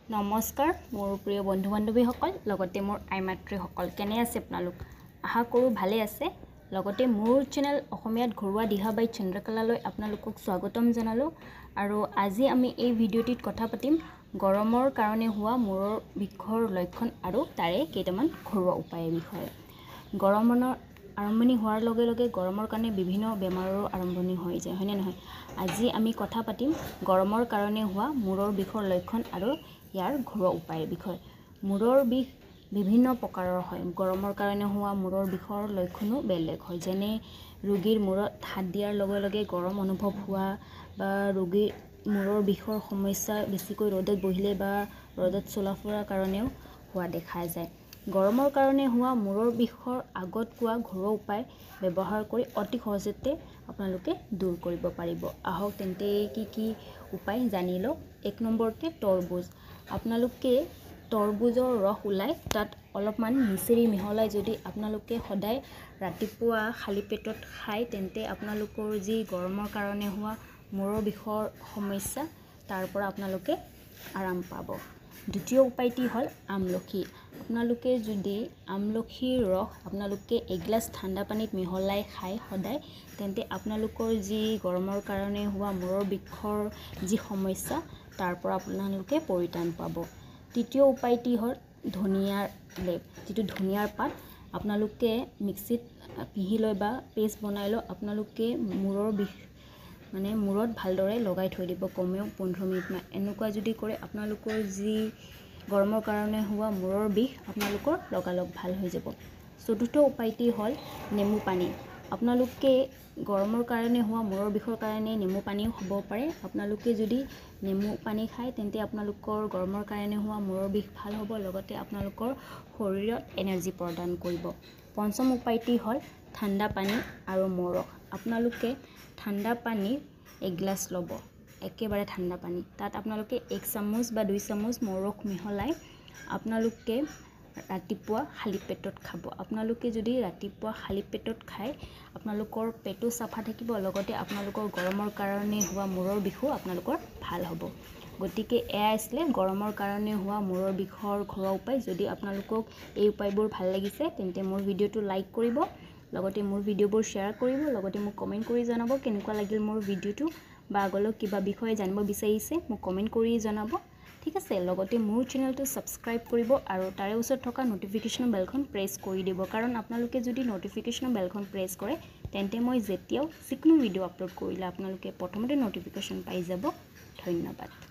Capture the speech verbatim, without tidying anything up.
নমস্কাৰ মোৰ প্ৰিয় বন্ধু বান্ধৱীসকল লগতে মোৰ আই মাতৃসকল কেনে আছে আপোনালোক আশা কৰোঁ ভালে আছে লগতে মোৰ চেনেল অসমীয়াত ঘৰুৱা দিহা বাই চণ্ড্ৰকলালৈ আপোনালোকক স্বাগতম জনালো আৰু আজি আমি এই ভিডিঅ'টিত কথা পাতিম গৰমৰ কাৰণে হোৱা মূৰৰ বিষৰ লক্ষণ আৰু তাৰে কেইটামান ঘৰুৱা উপায়ৰ বিষয়ে গৰমৰ আৰম্ভণি হোৱাৰ লগে লগে গৰমৰ কাৰণে বিভিন্ন বেমাৰৰ আৰম্ভণি হৈ যায় হয়নে নহয় আজি আমি কথা পাতিম গৰমৰ কাৰণে হোৱা মূৰৰ বিষৰ লক্ষণ আৰু ইয়াৰ ঘৰুৱা উপায়ৰ বিষয়ে মূৰৰ বিষ বিভিন্ন প্ৰকাৰৰ হয় গৰমৰ কাৰণে হোৱা মূৰৰ বিষৰ লক্ষণো বেলেগ হয় যেনে ৰোগীৰ মূৰত হাত দিয়াৰ লগে লগে গৰম অনুভৱ হোৱা বা ৰোগীৰ মূৰৰ বিষৰ সমস্যা বেছিকৈ ৰ'দত বহিলে বা ৰ'দত চলা ফুৰাৰ কাৰণেও হোৱা দেখা যায় গৰমৰ কাৰণে হোৱা মূৰৰ বিষৰ আগত কোৱা ঘৰুৱা উপায় ব্যৱহাৰ কৰি অতি সহজতে আপোনালোকে দূৰ কৰিব পাৰিব আহক তেন্তে কি কি উপায় জানি লওক এক নম্বৰতে তৰবুজ আপোনালোকে তৰবুজৰ ৰস ওলাই তাত অলপমান মিশ্ৰি মিহলাই যদি আপোনালোকে সদায় ৰাতিপুৱা খালী পেটত খায় তেন্তে আপোনালোকৰ যি গৰমৰ কাৰণে হোৱা মূৰৰ বিষৰ সমস্যা তাৰ পৰা আপোনালোকে আৰাম পাব দ্বিতীয় উপায়টি হ'ল আমলখি আপোনালোকে যদি আমলখিৰ ৰস আপোনালোকে এগিলাচ ঠাণ্ডা পানীত মিহলাই খায় সদায় তেন্তে আপোনালোকৰ যি গৰমৰ কাৰণে হোৱা মূৰৰ বিষৰ যি সমস্যা তাৰ পৰা আপোনালোকে পৰিত্ৰাণ পাব তৃতীয় উপায়টি হ'ল ধনিয়াৰ লেপ যিটো ধনিয়াৰ পাত আপোনালোকে মিক্সিত পিহি লৈ বা পেষ্ট বনাই লৈ আপোনালোকে মূৰৰ বিষ মানে মূৰত ভালদৰে লগাই থৈ দিব কমেও পোন্ধৰ মিনিটমান এনেকুৱা যদি কৰে আপোনালোকৰ যি গৰমৰ কাৰণে হোৱা মূৰৰ বিষ আপোনালোকৰ লগালগ ভাল হৈ যাব চতুৰ্থ উপায়টি হ'ল নেমু পানী আপোনালোকে গৰমৰ কাৰণে হোৱা মূৰৰ বিষৰ কাৰণে নেমু পানীও খাব পাৰে আপোনালোকে যদি নেমু পানী খায় তেন্তে আপোনালোকৰ গৰমৰ কাৰণে হোৱা মূৰৰ বিষ ভাল হ'ব লগতে আপোনালোকৰ শৰীৰত এনাৰ্জি প্ৰদান কৰিব পঞ্চম উপায়টি হ'ল ঠাণ্ডা পানী আৰু মৌ আপোনালোকে ঠাণ্ডা পানী এগিলাচ ল'ব একেবাৰে ঠাণ্ডা পানী তাত আপোনালোকে এক চামুচ বা দুই চামুচ মৌ ৰস মিহলাই আপোনালোকে ৰাতিপুৱা খালী পেটত খাব আপোনালোকে যদি ৰাতিপুৱা খালী পেটত খায় আপোনালোকৰ পেটো চাফা থাকিব লগতে আপোনালোকৰ গৰমৰ কাৰণে হোৱা মূৰৰ বিষো আপোনালোকৰ ভাল হ'ব গতিকে এয়া আছিলে গৰমৰ কাৰণে হোৱা মূৰৰ বিষৰ ঘৰুৱা উপায় যদি আপোনালোকক এই উপায়বোৰ ভাল লাগিছে তেন্তে মোৰ ভিডিঅ'টো লাইক কৰিব লগতে মোৰ ভিডিঅ'বোৰ শ্বেয়াৰ কৰিব লগতে মোক কমেণ্ট কৰি জনাব কেনেকুৱা লাগিল মোৰ ভিডিঅ'টো বা আগলৈ কিবা বিষয়ে জানিব বিচাৰিছে মোক কমেণ্ট কৰি জনাব ঠিক আছে লগতে মোৰ চেনেলটো ছাবস্ক্ৰাইব কৰিব আৰু তাৰে ওচৰত থকা ন'টিফিকেশ্যন বেলখন প্ৰেছ কৰি দিব কাৰণ আপোনালোকে যদি ন'টিফিকেশ্যন বেলখন প্ৰেছ কৰে তেন্তে মই যেতিয়াও যিকোনো ভিডিঅ' আপলোড কৰিলে আপোনালোকে প্ৰথমতে ন'টিফিকেশ্যন পাই যাব ধন্যবাদ